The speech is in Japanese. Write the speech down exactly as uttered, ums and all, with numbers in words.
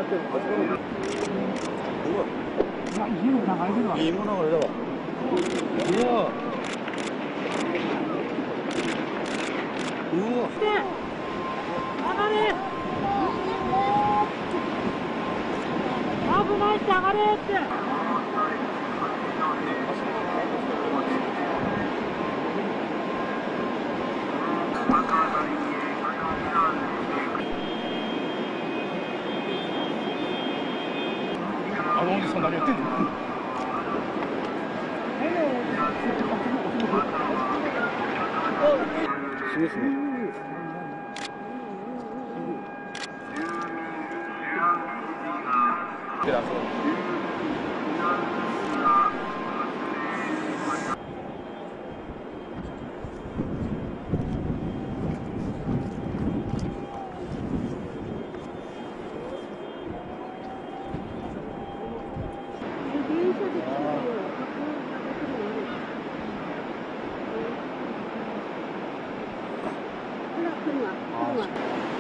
いいものが出たわ。うわ。うわ。 上がれ。危ないって上がれって。 あのおじさん何やってんの？すごいすごい。 来るわ、来るわ。